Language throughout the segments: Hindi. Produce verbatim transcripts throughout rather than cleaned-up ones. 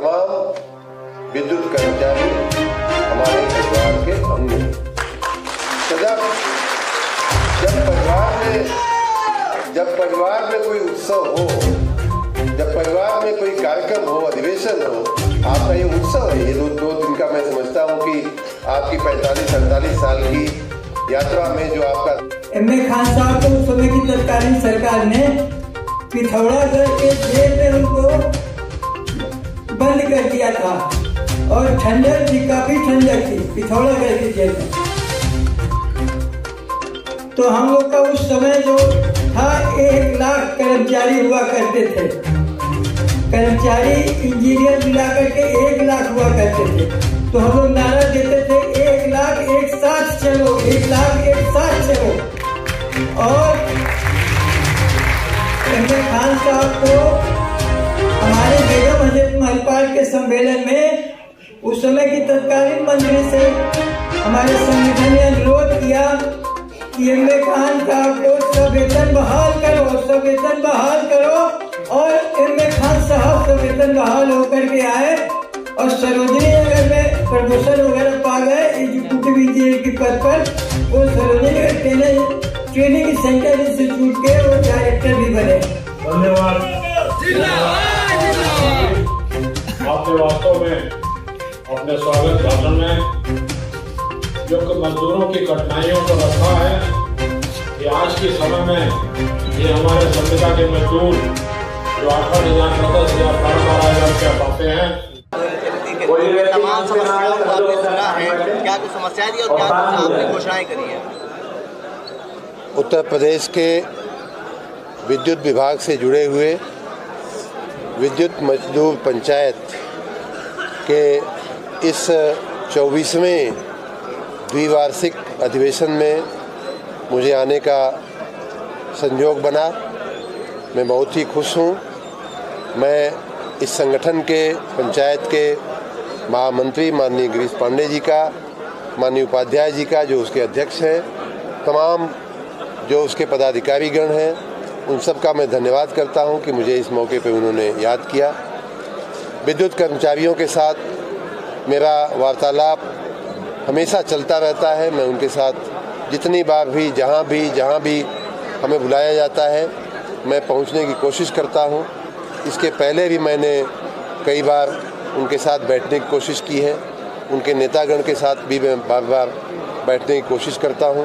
तमाम विद्युत कर्मचारी हमारे परिवार के अंग हैं। जब जब परिवार में जब परिवार में कोई उत्सव हो, जब परिवार में कोई कार्यक्रम हो, अधिवेशन हो, आपका ये उत्सव है। ये दो दो दिन का मैं समझता हूँ कि आपकी पैंतालीस अड़तालीस साल की यात्रा में जो आपका एम ए खान साहब को उस समय की तत्कालीन सरकार ने पिथौरागढ़ के जेल में उनको बंद कर दिया था और ठंडक भी काफी ठंडक थी पिथौरागढ़ के जेल में। तो हम लोग का उस समय जो था एक लाख कर्मचारी हुआ करते थे, कर्मचारी इंजीनियर मिलाकर के एक लाख हुआ करते थे। तो हम लोग नारा देते थे एक लाख एक साथ चलो, एक लाख एक साथ चलो। और एम ए खान साहब को हमारे बेगम हजरत महलपाल के सम्मेलन में उस समय की तत्कालीन मंत्री से हमारे संगठन ने अनुरोध किया कि एम ए खान साहब को सवेतन बहाल करो, सवेतन बहाल करो। और एम ए खान साहब सवेतन बहाल होकर के आए और सरोजनी नगर में प्रमोशन वगैरह पा गए एग्जीक्यूटिव इंजीनियर के पद पर। वो Sarojini Nagar training training centre institute के वो डायरेक्टर भी बने। धन्यवाद। आपने वास्तव में अपने स्वागत भाषण में जो मजदूरों की कठिनाइयों को रखा है कि आज के समय में ये हमारे संविदा के मजदूर जो आठ आठ हजार दस हजार बारह बारह हजार रुपया पाते हैं, तमाम समस्याओं को आपने सुना है, क्या कुछ समस्याएं दी और क्या कुछ आपने घोषणाएं करी है? उत्तर प्रदेश के विद्युत विभाग से जुड़े हुए विद्युत मजदूर पंचायत के इस चौबीसवें द्विवार्षिक अधिवेशन में मुझे आने का संयोग बना। मैं बहुत ही खुश हूँ। मैं इस संगठन के पंचायत के महामंत्री माननीय गिरीश पांडे जी का, माननीय उपाध्याय जी का जो उसके अध्यक्ष हैं, तमाम जो उसके पदाधिकारीगण हैं, उन सब का मैं धन्यवाद करता हूं कि मुझे इस मौके पे उन्होंने याद किया। विद्युत कर्मचारियों के साथ मेरा वार्तालाप हमेशा चलता रहता है। मैं उनके साथ जितनी बार भी जहां भी जहां भी हमें बुलाया जाता है मैं पहुंचने की कोशिश करता हूं। इसके पहले भी मैंने कई बार उनके साथ बैठने की कोशिश की है। उनके नेतागण के साथ भी मैं बार बार बैठने की कोशिश करता हूं।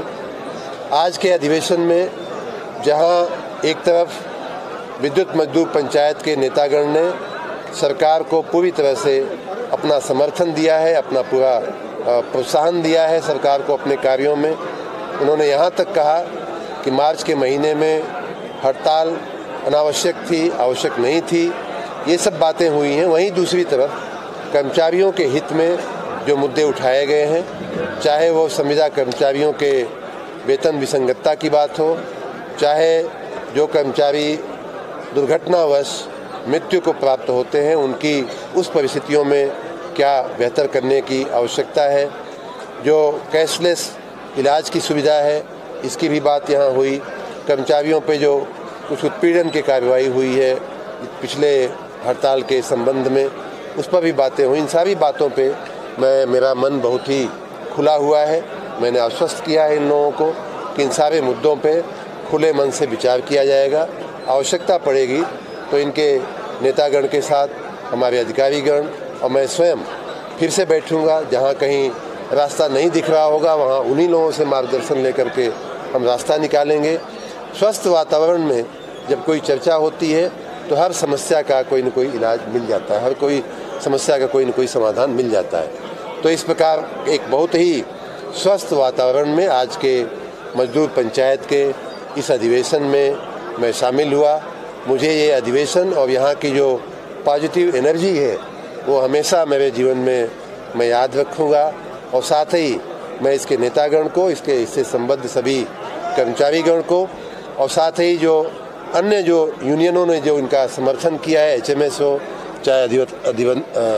आज के अधिवेशन में जहां एक तरफ विद्युत मजदूर पंचायत के नेतागण ने सरकार को पूरी तरह से अपना समर्थन दिया है, अपना पूरा प्रोत्साहन दिया है सरकार को अपने कार्यों में। उन्होंने यहाँ तक कहा कि मार्च के महीने में हड़ताल अनावश्यक थी, आवश्यक नहीं थी, ये सब बातें हुई हैं। वहीं दूसरी तरफ कर्मचारियों के हित में जो मुद्दे उठाए गए हैं, चाहे वो संविदा कर्मचारियों के वेतन विसंगतता की बात हो, चाहे जो कर्मचारी दुर्घटनावश मृत्यु को प्राप्त होते हैं उनकी उस परिस्थितियों में क्या बेहतर करने की आवश्यकता है, जो कैशलेस इलाज की सुविधा है इसकी भी बात यहाँ हुई, कर्मचारियों पे जो कुछ उत्पीड़न की कार्रवाई हुई है पिछले हड़ताल के संबंध में, उस पर भी बातें हुई। इन सारी बातों पे मैं मेरा मन बहुत ही खुला हुआ है। मैंने आश्वस्त किया है इन लोगों को कि इन सारे मुद्दों पे खुले मन से विचार किया जाएगा। आवश्यकता पड़ेगी तो इनके नेतागण के साथ हमारे अधिकारीगण और मैं स्वयं फिर से बैठूंगा। जहां कहीं रास्ता नहीं दिख रहा होगा वहां उन्हीं लोगों से मार्गदर्शन लेकर के हम रास्ता निकालेंगे। स्वस्थ वातावरण में जब कोई चर्चा होती है तो हर समस्या का कोई न कोई इलाज मिल जाता है, हर कोई समस्या का कोई न कोई समाधान मिल जाता है। तो इस प्रकार एक बहुत ही स्वस्थ वातावरण में आज के मजदूर पंचायत के इस अधिवेशन में मैं शामिल हुआ। मुझे ये अधिवेशन और यहाँ की जो पॉजिटिव एनर्जी है वो हमेशा मेरे जीवन में मैं याद रखूँगा। और साथ ही मैं इसके नेतागण को, इसके इससे संबद्ध सभी कर्मचारीगण को और साथ ही जो अन्य जो यूनियनों ने जो इनका समर्थन किया है, एच एम एस हो, चाहे अधिवन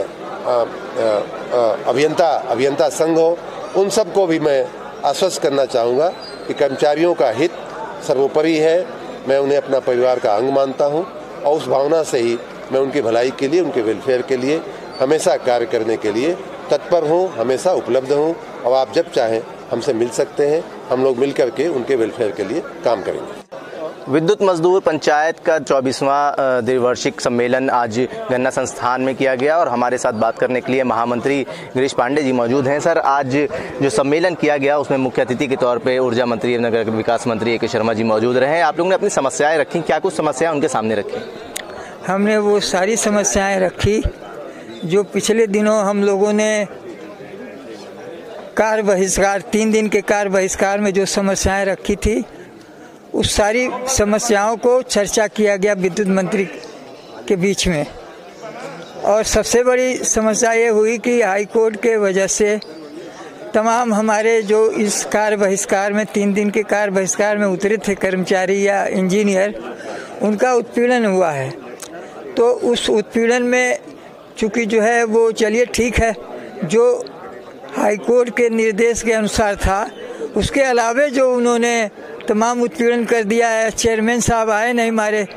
अभियंता अभियंता संघ हो, उन सब को भी मैं आश्वस्त करना चाहूँगा कि कर्मचारियों का हित सर्वोपरि है। मैं उन्हें अपना परिवार का अंग मानता हूँ और उस भावना से ही मैं उनकी भलाई के लिए, उनके वेलफेयर के लिए हमेशा कार्य करने के लिए तत्पर हूँ, हमेशा उपलब्ध हूँ और आप जब चाहें हमसे मिल सकते हैं। हम लोग मिल करके उनके वेलफेयर के लिए काम करेंगे। विद्युत मजदूर पंचायत का चौबीसवां द्विवार्षिक सम्मेलन आज गन्ना संस्थान में किया गया और हमारे साथ बात करने के लिए महामंत्री गिरीश पांडे जी मौजूद हैं। सर, आज जो सम्मेलन किया गया उसमें मुख्य अतिथि के तौर पे ऊर्जा मंत्री एवं नगर विकास मंत्री ए के शर्मा जी मौजूद रहे। आप लोगों ने अपनी समस्याएं रखी, क्या कुछ समस्याएं उनके सामने रखी? हमने वो सारी समस्याएं रखी जो पिछले दिनों हम लोगों ने कार्य बहिष्कार, तीन दिन के कार्य बहिष्कार में जो समस्याएं रखी थी, उस सारी समस्याओं को चर्चा किया गया विद्युत मंत्री के बीच में। और सबसे बड़ी समस्या ये हुई कि हाई कोर्ट के वजह से तमाम हमारे जो इस कार्य बहिष्कार में, तीन दिन के कार्य बहिष्कार में उतरे थे कर्मचारी या इंजीनियर, उनका उत्पीड़न हुआ है। तो उस उत्पीड़न में चूँकि जो है वो चलिए ठीक है, जो हाई कोर्ट के निर्देश के अनुसार था, उसके अलावे जो उन्होंने तमाम उत्पीड़न कर दिया है। चेयरमैन साहब आए नहीं हमारे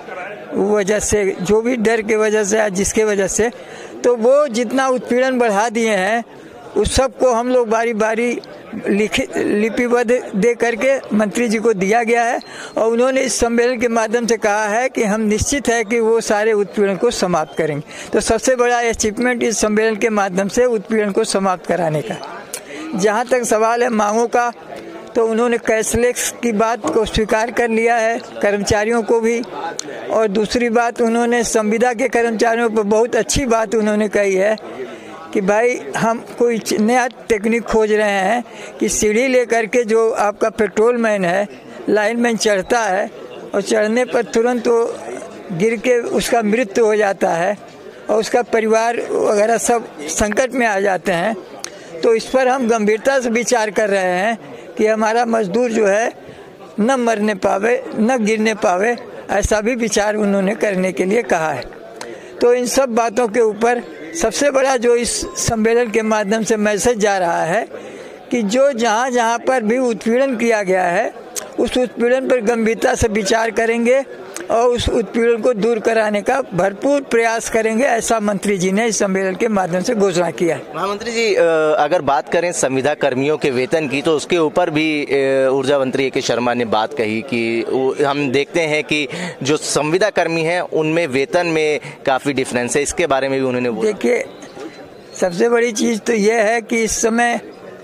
वजह से, जो भी डर के वजह से, जिसके वजह से, तो वो जितना उत्पीड़न बढ़ा दिए हैं उस सब को हम लोग बारी बारी लिखित लिपिबद्ध दे करके मंत्री जी को दिया गया है और उन्होंने इस सम्मेलन के माध्यम से कहा है कि हम निश्चित है कि वो सारे उत्पीड़न को समाप्त करेंगे। तो सबसे बड़ा अचीवमेंट इस सम्मेलन के माध्यम से उत्पीड़न को समाप्त कराने का। जहाँ तक सवाल है मांगों का, तो उन्होंने कैशलेस की बात को स्वीकार कर लिया है, कर्मचारियों को भी। और दूसरी बात, उन्होंने संविदा के कर्मचारियों पर बहुत अच्छी बात उन्होंने कही है कि भाई हम कोई नया टेक्निक खोज रहे हैं कि सीढ़ी लेकर के जो आपका पेट्रोल मैन है, लाइन मैन चढ़ता है और चढ़ने पर तुरंत वो गिर के उसका मृत्यु हो जाता है और उसका परिवार वगैरह सब संकट में आ जाते हैं। तो इस पर हम गंभीरता से विचार कर रहे हैं कि हमारा मजदूर जो है न मरने पावे, न गिरने पावे, ऐसा भी विचार उन्होंने करने के लिए कहा है। तो इन सब बातों के ऊपर सबसे बड़ा जो इस सम्मेलन के माध्यम से मैसेज जा रहा है कि जो जहाँ जहाँ पर भी उत्पीड़न किया गया है, उस उत्पीड़न पर गंभीरता से विचार करेंगे और उस उत्पीड़न को दूर कराने का भरपूर प्रयास करेंगे, ऐसा मंत्री जी ने इस सम्मेलन के माध्यम से घोषणा किया है। महामंत्री जी, अगर बात करें संविदा कर्मियों के वेतन की, तो उसके ऊपर भी ऊर्जा मंत्री ए के शर्मा ने बात कही कि हम देखते हैं कि जो संविदा कर्मी हैं उनमें वेतन में काफ़ी डिफरेंस है। इसके बारे में भी उन्होंने बोला। देखिए, सबसे बड़ी चीज़ तो यह है कि इस समय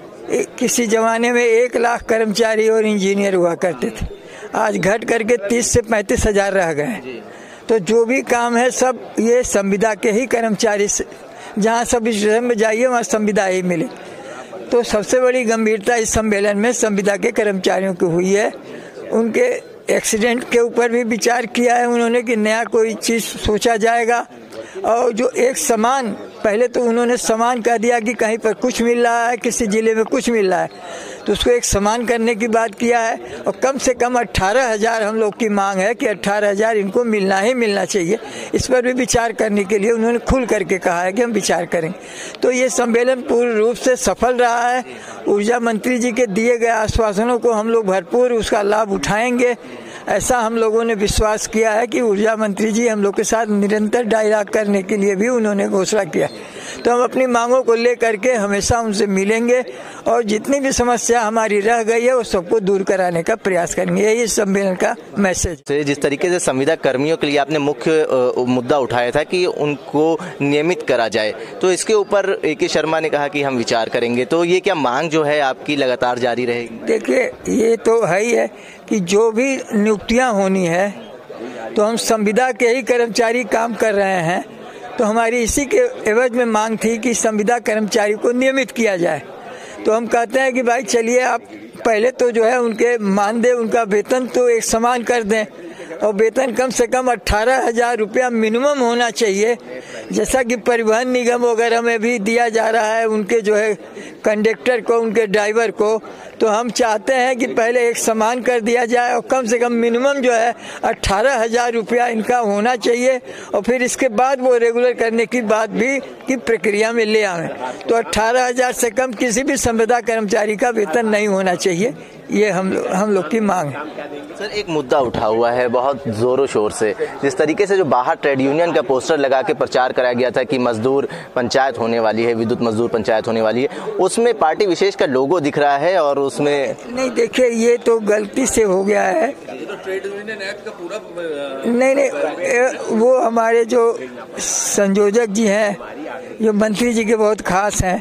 किसी ज़माने में एक लाख कर्मचारी और इंजीनियर हुआ करते थे, आज घट करके तीस से पैंतीस हजार रह गए। तो जो भी काम है सब ये संविदा के ही कर्मचारी, जहाँ सब स्टेशन में जाइए वहाँ संविदा ही मिले। तो सबसे बड़ी गंभीरता इस सम्मेलन में संविदा के कर्मचारियों की हुई है। उनके एक्सीडेंट के ऊपर भी विचार किया है उन्होंने कि नया कोई चीज़ सोचा जाएगा। और जो एक समान, पहले तो उन्होंने समान कह दिया कि कहीं पर कुछ मिल रहा है, किसी ज़िले में कुछ मिल रहा है, तो उसको एक समान करने की बात किया है। और कम से कम अट्ठारह हज़ार हम लोग की मांग है कि अट्ठारह हज़ार इनको मिलना ही मिलना चाहिए। इस पर भी विचार करने के लिए उन्होंने खुल करके कहा है कि हम विचार करेंगे। तो ये सम्मेलन पूर्ण रूप से सफल रहा है। ऊर्जा मंत्री जी के दिए गए आश्वासनों को हम लोग भरपूर उसका लाभ उठाएंगे, ऐसा हम लोगों ने विश्वास किया है कि ऊर्जा मंत्री जी हम लोग के साथ निरंतर डायलॉग करने के लिए भी उन्होंने घोषणा किया। तो हम अपनी मांगों को लेकर के हमेशा उनसे मिलेंगे और जितनी भी समस्या हमारी रह गई है वो सबको दूर कराने का प्रयास करेंगे। यही सम्मेलन का मैसेज। जिस तरीके से संविदा कर्मियों के लिए आपने मुख्य मुद्दा उठाया था कि उनको नियमित करा जाए, तो इसके ऊपर ए के शर्मा ने कहा कि हम विचार करेंगे। तो ये क्या मांग जो है आपकी लगातार जारी रहेगी? देखिए, ये तो है ही है कि जो भी नियुक्तियाँ होनी है तो हम संविदा के ही कर्मचारी काम कर रहे हैं, तो हमारी इसी के एवज में मांग थी कि संविदा कर्मचारी को नियमित किया जाए। तो हम कहते हैं कि भाई चलिए आप पहले तो जो है उनके मानदेय, उनका वेतन तो एक समान कर दें और वेतन कम से कम अट्ठारह हजार रुपया मिनिमम होना चाहिए, जैसा कि परिवहन निगम वगैरह में भी दिया जा रहा है उनके जो है कंडक्टर को, उनके ड्राइवर को। तो हम चाहते हैं कि पहले एक समान कर दिया जाए और कम से कम मिनिमम जो है अट्ठारह हजार रुपया इनका होना चाहिए और फिर इसके बाद वो रेगुलर करने की बात भी की प्रक्रिया में ले आएं। तो अट्ठारह हजार से कम किसी भी संविदा कर्मचारी का वेतन नहीं होना चाहिए। ये हम हम लोग की मांग है। सर, एक मुद्दा उठा हुआ है बहुत जोरों शोर से, जिस तरीके से जो बाहर ट्रेड यूनियन का पोस्टर लगा के प्रचार कराया गया था कि मजदूर पंचायत होने वाली है, विद्युत मजदूर पंचायत होने वाली है, उसमें पार्टी विशेष का लोगो दिख रहा है और उसमें नहीं, देखिए ये तो गलती से हो गया है। तो ट्रेड यूनियन एक्ट का पूरा नहीं नहीं, वो हमारे जो संयोजक जी हैं, जो मंत्री जी के बहुत खास हैं,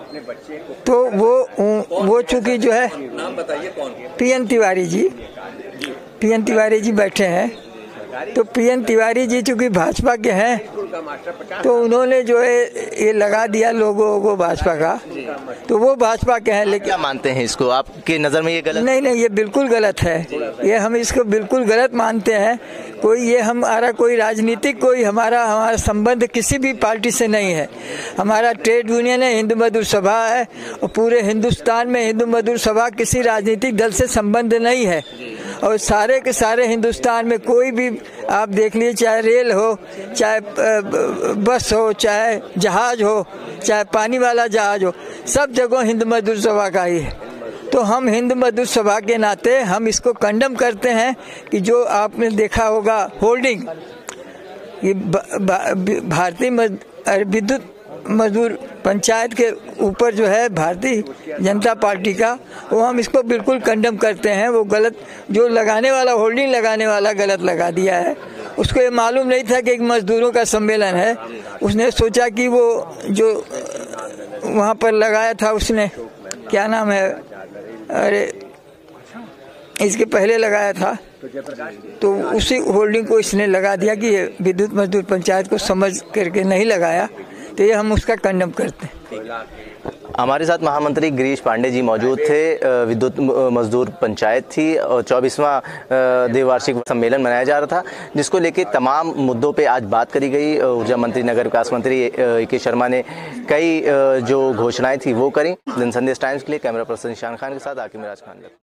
तो वो वो चूंकि जो है नाम बताइए कौन? पीएन तिवारी जी, पीएन तिवारी जी बैठे हैं। तो पीएन तिवारी जी चूंकि भाजपा के हैं, तो उन्होंने जो है ये लगा दिया लोगो वो भाजपा का, तो वो भाजपा के हैं। लेकिन क्या मानते हैं इसको, आपके नज़र में ये गलत? नहीं नहीं, ये बिल्कुल गलत है, ये हम इसको बिल्कुल गलत मानते हैं। कोई ये हमारा कोई राजनीतिक कोई हमारा हमारा संबंध किसी भी पार्टी से नहीं है। हमारा ट्रेड यूनियन है, हिंदू मजदूर सभा है, और पूरे हिंदुस्तान में हिंदू मजदूर सभा किसी राजनीतिक दल से संबंध नहीं है। और सारे के सारे हिंदुस्तान में कोई भी आप देख लीजिए, चाहे रेल हो, चाहे बस हो, चाहे जहाज हो, चाहे पानी वाला जहाज हो, सब जगह हिंदू मजदूर सभा का ही है। तो हम हिंदू मजदूर सभा के नाते हम इसको कंडम करते हैं कि जो आपने देखा होगा होल्डिंग, ये भारतीय विद्युत मजदूर पंचायत के ऊपर जो है भारतीय जनता पार्टी का, वो हम इसको बिल्कुल कंडम करते हैं। वो गलत, जो लगाने वाला होल्डिंग लगाने वाला गलत लगा दिया है। उसको ये मालूम नहीं था कि एक मजदूरों का सम्मेलन है, उसने सोचा कि वो जो वहाँ पर लगाया था, उसने क्या नाम है, अरे इसके पहले लगाया था, तो उसी होल्डिंग को इसने लगा दिया कि ये विद्युत मजदूर पंचायत को समझ करके नहीं लगाया, तो ये हम उसका कंडम करते हैं। हमारे साथ महामंत्री गिरीश पांडे जी मौजूद थे। विद्युत मजदूर पंचायत थी और चौबीसवां द्विवार्षिक सम्मेलन मनाया जा रहा था, जिसको लेके तमाम मुद्दों पे आज बात करी गई। ऊर्जा मंत्री, नगर विकास मंत्री ए के शर्मा ने कई जो घोषणाएं थी वो करी। जनसंदेश टाइम्स के लिए कैमरा पर्सन निशान खान के साथ आकिब मिराज खान।